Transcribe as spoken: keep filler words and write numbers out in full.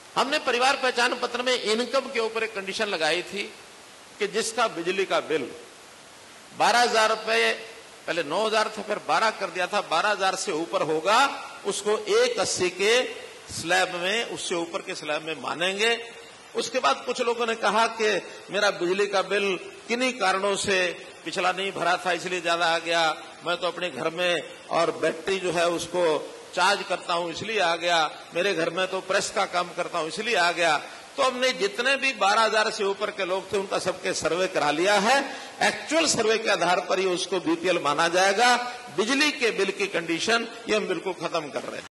हमने परिवार पहचान पत्र में इनकम के ऊपर एक कंडीशन लगाई थी कि जिसका बिजली का बिल बारह हजार रुपये, पहले नौ हजार था, फिर बारह कर दिया था, बारह हजार से ऊपर होगा उसको एक अस्सी के स्लैब में, उससे ऊपर के स्लैब में मानेंगे। उसके बाद कुछ लोगों ने कहा कि मेरा बिजली का बिल किन्हीं कारणों से पिछला नहीं भरा था इसलिए ज्यादा आ गया, मैं तो अपने घर में और बैटरी जो है उसको चार्ज करता हूं इसलिए आ गया, मेरे घर में तो प्रेस का काम करता हूं इसलिए आ गया। तो हमने जितने भी बारह हजार से ऊपर के लोग थे उनका सबके सर्वे करा लिया है। एक्चुअल सर्वे के आधार पर ही उसको बीपीएल माना जाएगा। बिजली के बिल की कंडीशन ये हम बिल्कुल खत्म कर रहे हैं।